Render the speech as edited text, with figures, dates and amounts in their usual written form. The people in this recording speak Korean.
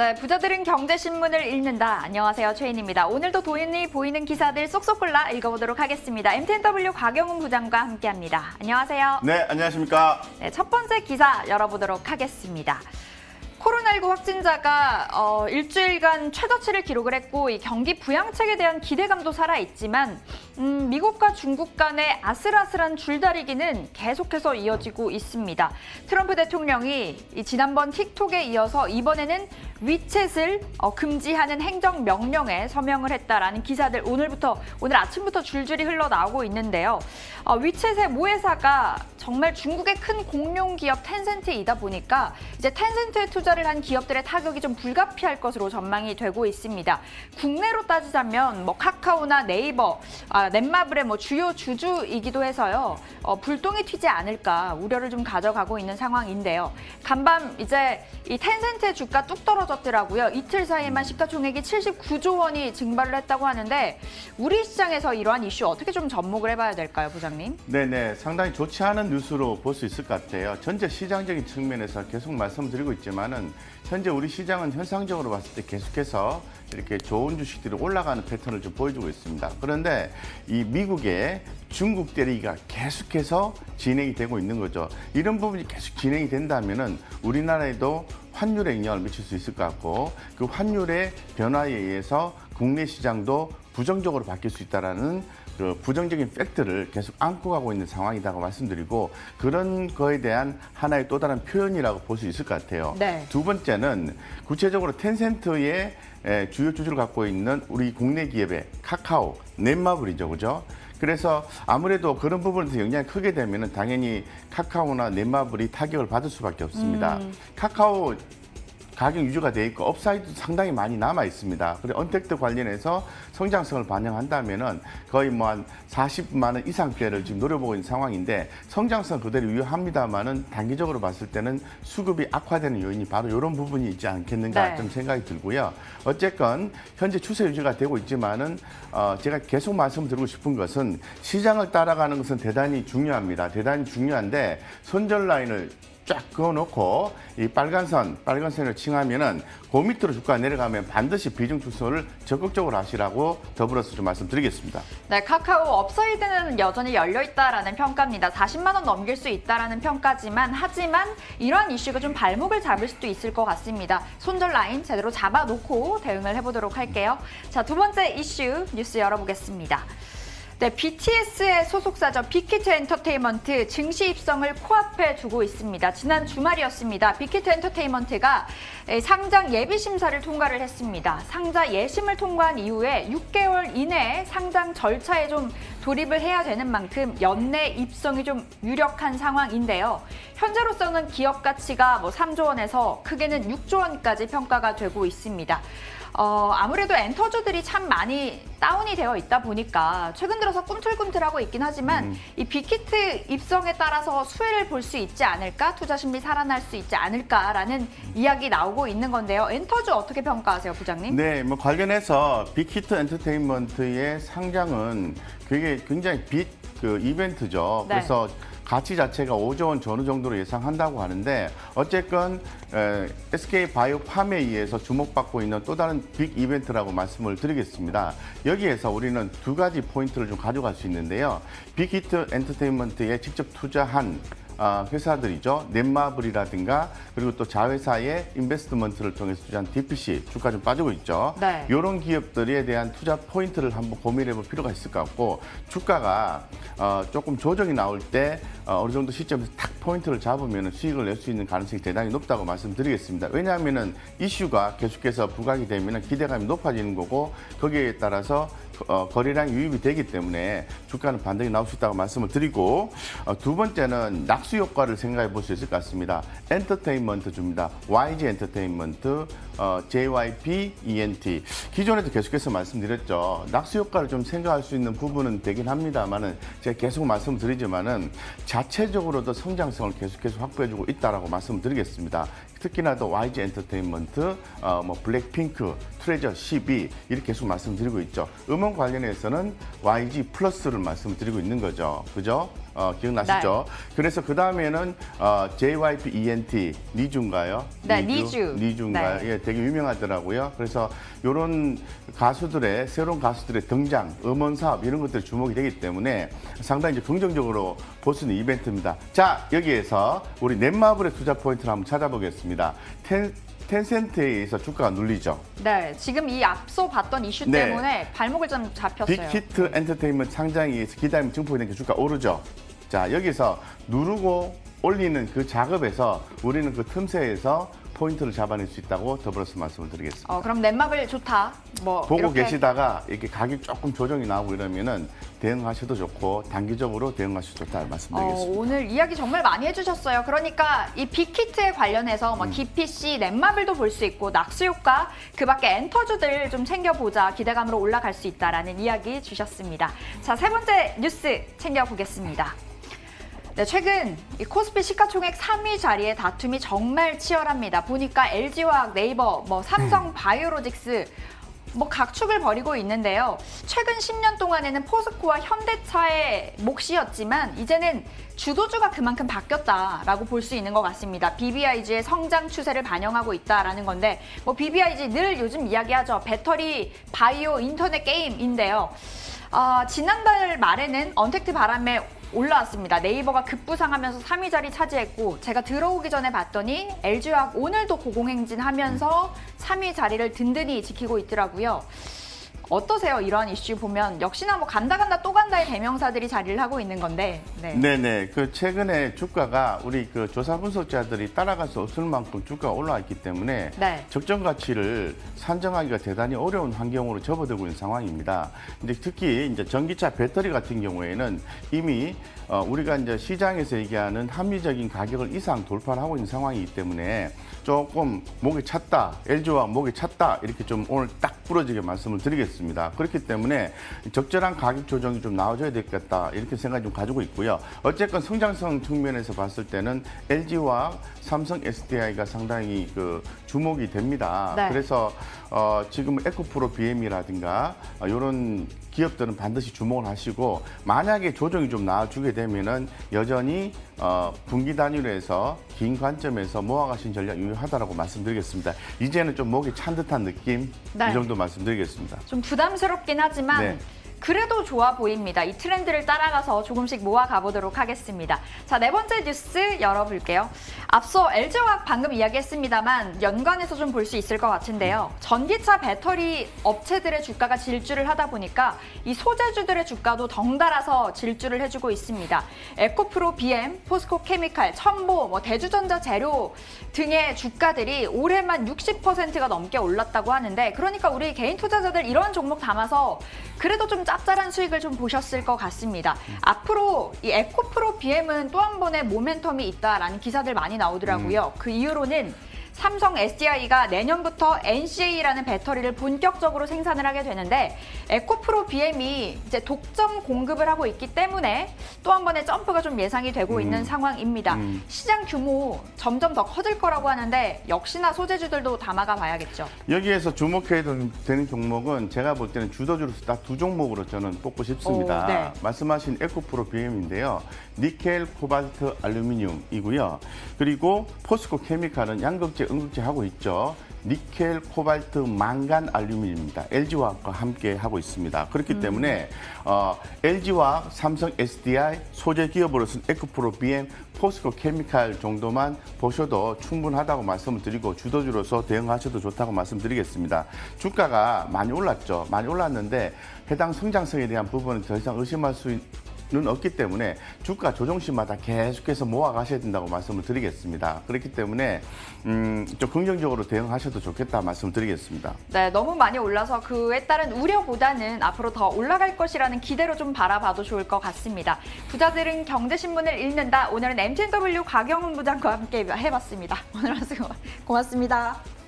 네, 부자들은 경제신문을 읽는다. 안녕하세요, 최인입니다. 오늘도 돈이 보이는 기사들 쏙쏙 골라 읽어보도록 하겠습니다. MTNW 곽영훈 부장과 함께합니다. 안녕하세요. 네, 안녕하십니까. 네, 첫 번째 기사 열어보도록 하겠습니다. 코로나19 확진자가 일주일간 최저치를 기록을 했고 이 경기 부양책에 대한 기대감도 살아있지만 미국과 중국 간의 아슬아슬한 줄다리기는 계속해서 이어지고 있습니다. 트럼프 대통령이 지난번 틱톡에 이어서 이번에는 위챗을 금지하는 행정명령에 서명을 했다라는 기사들 오늘 아침부터 줄줄이 흘러나오고 있는데요. 위챗의 모회사가 정말 중국의 큰 공룡기업 텐센트이다 보니까 이제 텐센트에 투자를 한 기업들의 타격이 좀 불가피할 것으로 전망이 되고 있습니다. 국내로 따지자면 카카오나 네이버, 넷마블의 주요 주주이기도 해서요. 불똥이 튀지 않을까 우려를 좀 가져가고 있는 상황인데요. 간밤 이제 이 텐센트의 주가 뚝 떨어졌더라고요. 이틀 사이에만 시가총액이 79조 원이 증발을 했다고 하는데 우리 시장에서 이러한 이슈 어떻게 좀 접목을 해봐야 될까요, 부장님? 네네, 상당히 좋지 않은 뉴스로 볼 수 있을 것 같아요. 전체 시장적인 측면에서 계속 말씀드리고 있지만은 현재 우리 시장은 현상적으로 봤을 때 계속해서 이렇게 좋은 주식들이 올라가는 패턴을 좀 보여주고 있습니다. 그런데 이 미국의 중국 대리기가 계속해서 진행이 되고 있는 거죠. 이런 부분이 계속 진행이 된다면은 우리나라에도 환율에 영향을 미칠 수 있을 것 같고 그 환율의 변화에 의해서 국내 시장도 부정적으로 바뀔 수 있다라는 그 부정적인 팩트를 계속 안고 가고 있는 상황이라고 말씀드리고 그런 거에 대한 하나의 또 다른 표현이라고 볼 수 있을 것 같아요. 네. 두 번째는 구체적으로 텐센트의 주요 주주를 갖고 있는 우리 국내 기업의 카카오, 넷마블이죠, 그죠? 그래서 아무래도 그런 부분에서 영향이 크게 되면은 당연히 카카오나 넷마블이 타격을 받을 수밖에 없습니다. 카카오 가격 유지가 돼 있고 업사이드도 상당히 많이 남아 있습니다. 그리고 언택트 관련해서 성장성을 반영한다면은 거의 한 40만 원 이상대를 지금 노려보고 있는 상황인데 성장성 그대로 유효합니다만은 단기적으로 봤을 때는 수급이 악화되는 요인이 바로 이런 부분이 있지 않겠는가 네. 좀 생각이 들고요. 어쨌건 현재 추세 유지가 되고 있지만은 제가 계속 말씀드리고 싶은 것은 시장을 따라가는 것은 대단히 중요합니다. 대단히 중요한데 손절 라인을 쫙 그어놓고 이 빨간 선을 칭하면은 그 밑으로 주가가 내려가면 반드시 비중 축소를 적극적으로 하시라고 더불어서 좀 말씀드리겠습니다. 네, 카카오 업사이드는 여전히 열려있다라는 평가입니다. 40만 원 넘길 수 있다라는 평가지만 하지만 이러한 이슈가 좀 발목을 잡을 수도 있을 것 같습니다. 손절 라인 제대로 잡아놓고 대응을 해보도록 할게요. 자, 두 번째 이슈 뉴스 열어보겠습니다. 네, BTS의 소속사죠. 빅히트 엔터테인먼트 증시 입성을 코앞에 두고 있습니다. 지난 주말이었습니다. 빅히트 엔터테인먼트가 상장 예비 심사를 통과를 했습니다. 상자 예심을 통과한 이후에 6개월 이내에 상장 절차에 좀 돌입을 해야 되는 만큼 연내 입성이 좀 유력한 상황인데요. 현재로서는 기업 가치가 3조 원에서 크게는 6조 원까지 평가가 되고 있습니다. 아무래도 엔터주들이 참 많이 다운이 되어 있다 보니까 최근 들어서 꿈틀꿈틀하고 있긴 하지만 이 빅히트 입성에 따라서 수혜를 볼 수 있지 않을까, 투자 심리 살아날 수 있지 않을까라는 이야기 나오고 있는 건데요. 엔터주 어떻게 평가하세요, 부장님? 네, 관련해서 빅히트 엔터테인먼트의 상장은 그게 굉장히 이벤트죠. 네. 그래서 가치 자체가 5조 원 전후 정도로 예상한다고 하는데 어쨌건 SK바이오팜에 의해서 주목받고 있는 또 다른 빅 이벤트라고 말씀을 드리겠습니다. 여기에서 우리는 두 가지 포인트를 좀 가져갈 수 있는데요. 빅히트 엔터테인먼트에 직접 투자한 회사들이죠. 넷마블이라든가 그리고 또 자회사의 인베스트먼트를 통해서 투자한 DPC 주가 좀 빠지고 있죠. 네. 이런 기업들에 대한 투자 포인트를 한번 고민해 볼 필요가 있을 것 같고 주가가 조금 조정이 나올 때 어느 정도 시점에서 탁 포인트를 잡으면 수익을 낼 수 있는 가능성이 대단히 높다고 말씀드리겠습니다. 왜냐하면 이슈가 계속해서 부각이 되면 기대감이 높아지는 거고 거기에 따라서 거래량 유입이 되기 때문에 주가는 반등이 나올 수 있다고 말씀을 드리고 두 번째는 낙수 효과를 생각해 볼 수 있을 것 같습니다. 엔터테인먼트주입니다. YG 엔터테인먼트, JYP, ENT. 기존에도 계속해서 말씀드렸죠. 낙수 효과를 좀 생각할 수 있는 부분은 되긴 합니다만은 제가 계속 말씀드리지만은 자체적으로도 성장성을 계속해서 확보해주고 있다라고 말씀드리겠습니다. 특히나 또 YG 엔터테인먼트, 블랙핑크, 트레저 12 이렇게 계속 말씀드리고 있죠. 음원 관련해서는 YG 플러스를 말씀드리고 있는 거죠. 그죠? 기억나시죠? 네. 그래서 그 다음에는 JYP ENT 니주인가요? 네, 니주인가요? 네. 예, 되게 유명하더라고요. 그래서 이런 새로운 가수들의 등장, 음원 사업 이런 것들이 주목이 되기 때문에 상당히 이제 긍정적으로 볼 수 있는 이벤트입니다. 자, 여기에서 우리 넷마블의 투자 포인트를 한번 찾아보겠습니다. 텐센트에 의해서 주가가 눌리죠. 네, 지금 이 앞서 봤던 이슈 네. 때문에 발목을 좀 잡혔어요. 빅히트 엔터테인먼트 상장에 의해서 기다림이 증폭이 된 게 주가 오르죠. 자, 여기서 누르고 올리는 그 작업에서 우리는 그 틈새에서 포인트를 잡아낼 수 있다고 더불어서 말씀을 드리겠습니다. 그럼 넷마블 좋다. 뭐 보고 이렇게 계시다가 이렇게 가격 조금 조정이 나오고 이러면은 대응하셔도 좋고 단기적으로 대응하셔도 좋다 말씀드리겠습니다. 오늘 이야기 정말 많이 해주셨어요. 그러니까 이 빅히트에 관련해서 뭐 DPC, 넷마블도 볼 수 있고 낙수효과, 그밖에 엔터주들 좀 챙겨보자. 기대감으로 올라갈 수 있다라는 이야기 주셨습니다. 자, 세 번째 뉴스 챙겨보겠습니다. 네, 최근 이 코스피 시가총액 3위 자리의 다툼이 정말 치열합니다. 보니까 LG화학, 네이버, 뭐 삼성 바이오로직스 뭐 각축을 벌이고 있는데요. 최근 10년 동안에는 포스코와 현대차의 몫이었지만 이제는 주도주가 그만큼 바뀌었다라고 볼 수 있는 것 같습니다. BBIG의 성장 추세를 반영하고 있다라는 건데 뭐 BBIG 늘 요즘 이야기하죠. 배터리, 바이오, 인터넷 게임인데요. 지난달 말에는 언택트 바람에 올라왔습니다. 네이버가 급부상하면서 3위 자리 차지했고 제가 들어오기 전에 봤더니 LG화학 오늘도 고공행진하면서 3위 자리를 든든히 지키고 있더라고요. 어떠세요? 이러한 이슈 보면 역시나 뭐 간다 또 간다의 대명사들이 자리를 하고 있는 건데. 네네. 그 최근에 주가가 우리 그 조사 분석자들이 따라갈 수 없을 만큼 주가가 올라왔기 때문에 네. 적정 가치를 산정하기가 대단히 어려운 환경으로 접어들고 있는 상황입니다. 근데 특히 이제 전기차 배터리 같은 경우에는 이미 우리가 이제 시장에서 얘기하는 합리적인 가격을 이상 돌파를 하고 있는 상황이기 때문에 조금 목이 찼다, LG화학 목이 찼다 이렇게 좀 오늘 딱 부러지게 말씀을 드리겠습니다. 그렇기 때문에 적절한 가격 조정이 좀 나와줘야 되겠다 이렇게 생각이 좀 가지고 있고요. 어쨌건 성장성 측면에서 봤을 때는 LG화학, 삼성 SDI가 상당히 그 주목이 됩니다. 네. 그래서 지금 에코프로 BM이라든가 이런 기업들은 반드시 주목을 하시고 만약에 조정이 좀 나와주게 되면은 여전히 분기 단위로 해서 긴 관점에서 모아가신 전략 유효하다라고 말씀드리겠습니다. 이제는 좀 목이 찬 듯한 느낌 네. 이 정도 말씀드리겠습니다. 좀 부담스럽긴 하지만 네. 그래도 좋아 보입니다. 이 트렌드를 따라가서 조금씩 모아가 보도록 하겠습니다. 자, 네 번째 뉴스 열어볼게요. 앞서 LG화학 방금 이야기했습니다만 연관해서 좀 볼 수 있을 것 같은데요. 전기차 배터리 업체들의 주가가 질주를 하다 보니까 이 소재주들의 주가도 덩달아서 질주를 해주고 있습니다. 에코프로 BM, 포스코 케미칼, 첨보, 뭐 대주전자 재료 등의 주가들이 올해만 60%가 넘게 올랐다고 하는데 그러니까 우리 개인 투자자들 이런 종목 담아서 그래도 좀 짭짤한 수익을 좀 보셨을 것 같습니다. 앞으로 이 에코프로 BM은 또 한 번의 모멘텀이 있다라는 기사들 많이 나오더라고요. 그 이후로는 삼성 SDI가 내년부터 NCA라는 배터리를 본격적으로 생산을 하게 되는데 에코프로 BM이 이제 독점 공급을 하고 있기 때문에 또 한 번의 점프가 좀 예상이 되고 있는 상황입니다. 시장 규모 점점 더 커질 거라고 하는데 역시나 소재주들도 담아가 봐야겠죠. 여기에서 주목해야 되는 종목은 제가 볼 때는 주도주로서 딱 두 종목으로 저는 뽑고 싶습니다. 네. 말씀하신 에코프로 BM인데요. 니켈, 코발트, 알루미늄이고요. 그리고 포스코 케미칼은 양극재, 음극재 하고 있죠. 니켈, 코발트, 망간, 알루미늄입니다. LG화학과 함께 하고 있습니다. 그렇기 때문에 LG화학, 삼성 SDI, 소재 기업으로서는 에코프로 BM, 포스코 케미칼 정도만 보셔도 충분하다고 말씀을 드리고 주도주로서 대응하셔도 좋다고 말씀드리겠습니다. 주가가 많이 올랐죠. 많이 올랐는데 해당 성장성에 대한 부분은 더 이상 의심할 수는 없기 때문에 주가 조정 시마다 계속해서 모아가셔야 된다고 말씀을 드리겠습니다. 그렇기 때문에 좀 긍정적으로 대응하셔도 좋겠다 말씀을 드리겠습니다. 네, 너무 많이 올라서 그에 따른 우려보다는 앞으로 더 올라갈 것이라는 기대로 좀 바라봐도 좋을 것 같습니다. 부자들은 경제신문을 읽는다. 오늘은 MTNW 곽영훈 부장과 함께 해봤습니다. 오늘 말씀 고맙습니다.